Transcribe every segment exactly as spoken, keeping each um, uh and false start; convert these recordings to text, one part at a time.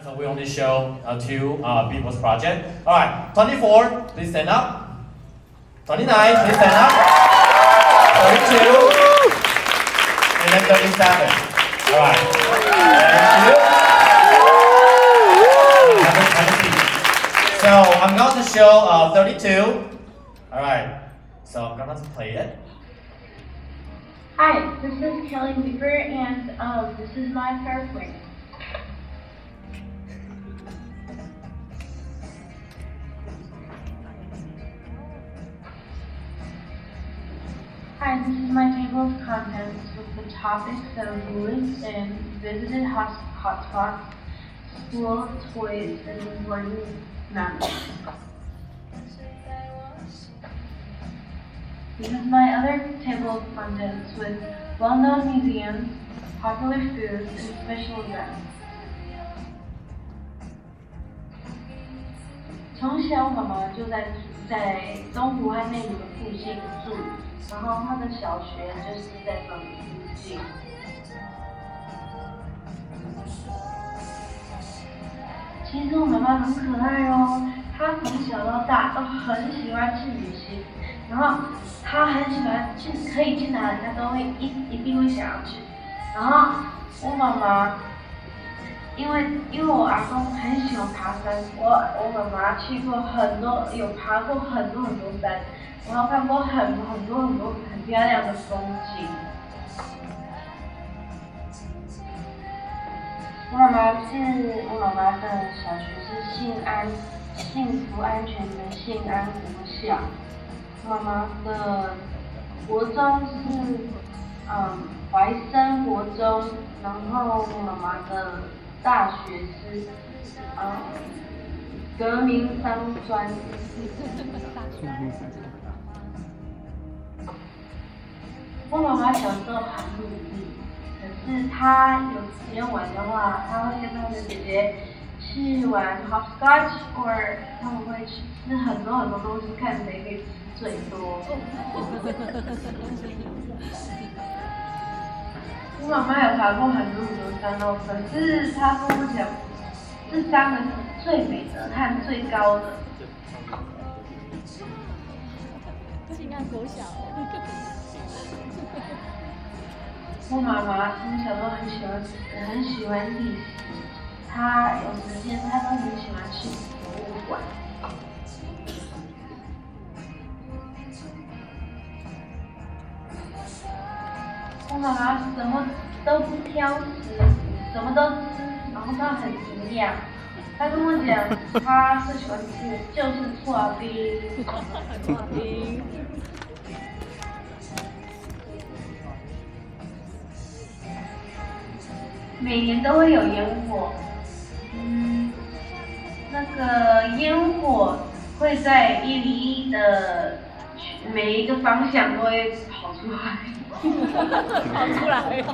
So we only show uh, two uh, people's project. All right, twenty-four, please stand up. twenty-nine, please stand up. thirty-two, and then thirty-seven. All right. Thank you. Have a, have a seat. So I'm going to show uh, thirty-two. All right. So I'm going to play it. Hi, this is Kelly Weaver, and um, this is my paraphrase. Hi, this is my table of contents with the topics that we lived in, visited hot hotspots, school, toys, and important matters. This is my other table of contents with well-known museums, popular foods, and special events. 从小，妈妈就在在东湖和内湖的附近住，然后她的小学就是在这里附近。其实我妈妈很可爱哦，她从小到大都很喜欢去旅行，然后她很喜欢去，可以去哪里她都会一一定会想要去。然后我妈妈。 因为因为我阿公很喜欢爬山，我我妈妈去过很多，有爬过很多很多山，然后看过很很多很多很漂亮的风景。我妈妈是我妈妈的小学是信安幸福安全的信安国小，妈妈的国中是嗯怀生国中，然后我妈妈的。 大学是，嗯，革命商专。我妈妈小时候很努力，可是她有时间玩的话，她会跟她的姐姐去玩 hopscotch， 或者他们会去吃很多很多东西，看谁可以吃最多。我妈妈有爬过很多很多山哦，可是她跟我讲，这山的是最美的，和最高的。 请按国小。 我妈妈从小都很喜欢，很喜欢历史，她有时间她都很喜欢去博物馆。 我妈妈什么都不挑食，什么都吃，然后她很营养。她跟我讲，她最喜欢吃的就是刨冰。 刨冰。 每年都会有烟火，嗯，那个烟火会在一零一的每一个方向都会跑出来。 跑出来！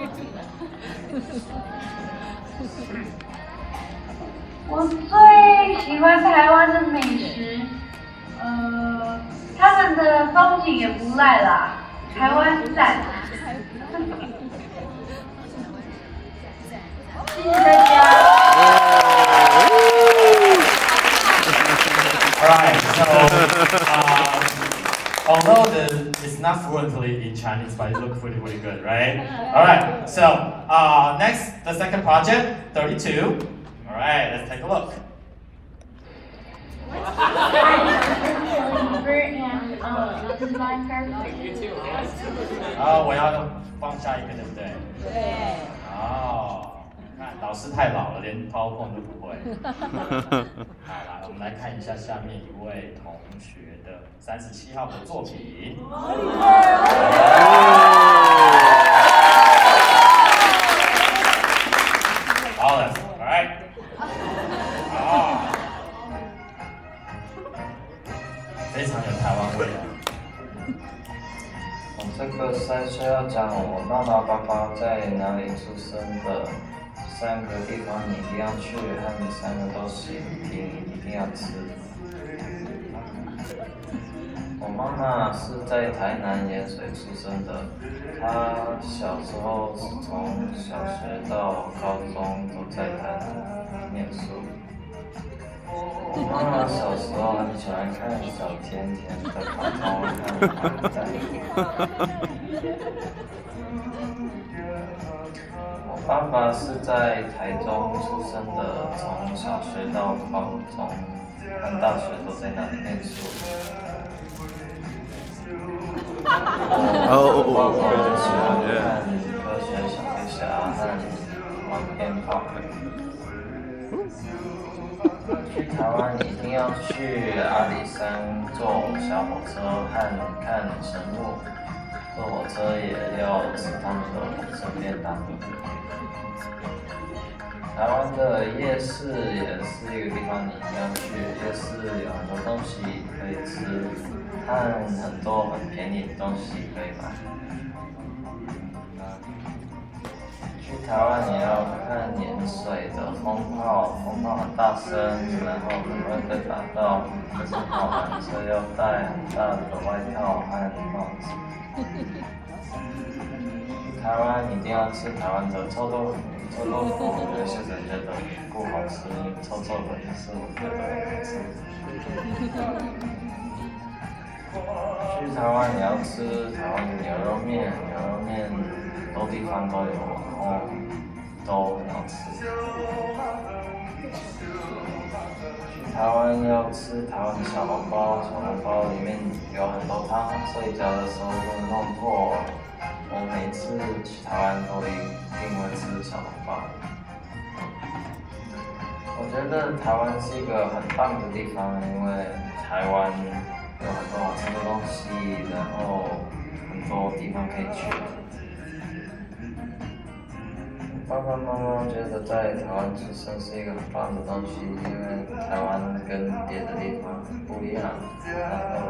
我最喜欢台湾的美食，呃，他们的风景也不赖啦，台湾赞。谢谢大家。 Alright, so. Uh, Although the, it's not fluently in Chinese, but it looks really, really good, right? All right. So uh, next, the second project, thirty-two. All right, let's take a look. Hi, I'm Kelly and um, this is my paraphrase. 哦，我要放下一个，对不对？ 对。 哦，看老师太老了，连 PowerPoint 都不会。好，来，我们来看一下下面一位同学的三十七号的作品。好厉害好的 ，All right。好，非常有台湾味啊。 我这个赛事要讲我妈妈、爸爸在哪里出生的，三个地方你一定要去，和你三个都是一定一定要吃。我妈妈是在台南盐水出生的，她小时候是从小学到高中都在台南念书。 我妈妈小时候很喜欢看小甜甜的卡通，看在。我爸爸是在台中出生的，从小学到高中和大学都在那里念书。我爸爸就喜欢看科学小飞侠和玩鞭炮。去台湾一定要去阿里山坐小火车和看神木，坐火车也要吃他们的生便当。台湾的夜市也是一个地方你一定要去，夜市有很多东西可以吃，和很多很便宜的东西可以买。去台湾你要看盐水的风炮，风炮很大声，然后很容易被打到，可是好玩，所以要带很大的外套和帽子。去台湾一定要吃台湾的臭豆腐，臭豆腐有些人觉得不好吃，臭臭的，可是我觉得好吃。去台湾你要吃台湾的牛肉面，牛肉面很多地方都有，然后都很好吃。去台湾要吃台湾的小笼包，小笼包里面有很多汤，睡觉的时候会弄破。我每次去台湾都一定会吃小笼包。我觉得台湾是一个很棒的地方，因为台湾有很多好吃的东西，然后很多地方可以去。爸爸妈妈觉得在台湾出生是一个很棒的东西，因为台湾跟别的地方不一样，然后